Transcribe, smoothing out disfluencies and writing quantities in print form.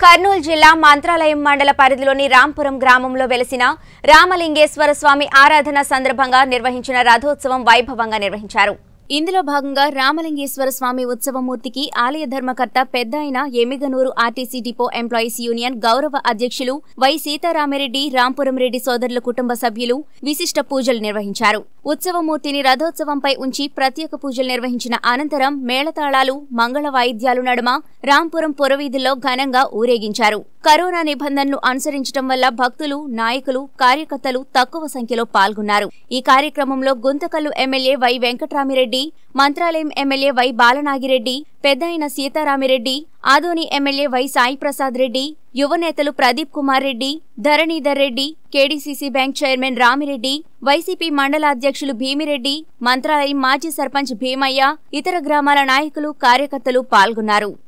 కర్నూలు జిల్లా మంత్రాలయం మండల పరిధిలోని రాంపురం గ్రామంలో వెలిసిన రామలింగేశ్వర స్వామి ఆరాధన సందర్భంగా నిర్వహించిన రథోత్సవం వైభవంగా నిర్వహించారు. ఇందులో భాగంగా రామలింగేశ్వర స్వామి ఉత్సవమూర్తికి ఆలయ ధర్మకర్త పెద్దాయన Emmiganur RTC depot employees union గౌరవ అధ్యక్షులు వై సీతారామిరెడ్డి, రాంపురం రెడ్డి సోదరుల కుటుంబ సభ్యులు విశిష్ట పూజలు నిర్వహించారు. ఉత్సవమూర్తిని రథోత్సవంపై ఉంచి ప్రత్యేక పూజలు నిర్వహించిన అనంతరం మేళతాళాలు, మంగళ వాయిద్యాలు నడుమ రాంపురం పురవీధుల్లో ఘనంగా ఊరేగించారు. కరోనా నిబంధనలు అనుసరించడం వల్ల భక్తులు, నాయకులు, కార్యకర్తలు తక్కువ సంఖ్యలో పాల్గొన్నారు. ఈ కార్యక్రమంలో Guntakal MLA Y Venkatramireddy, Mantralayam MLA Y Balanagireddy, పెద్దాయన సీతారామిరెడ్డి, ఆదోని ఎమ్మెల్యే వై సాయి ప్రసాద్ రెడ్డి, యువ నేతలు Pradeep Kumar Reddy, Dharanidhar Reddy, KDCC bank chairman Ramireddy, YCP మండల అధ్యక్షులు భీమిరెడ్డి, మంత్రాలయం మాజీ సర్పంచ్ భీమయ్య, ఇతర గ్రామాల నాయకులు, కార్యకర్తలు పాల్గొన్నారు.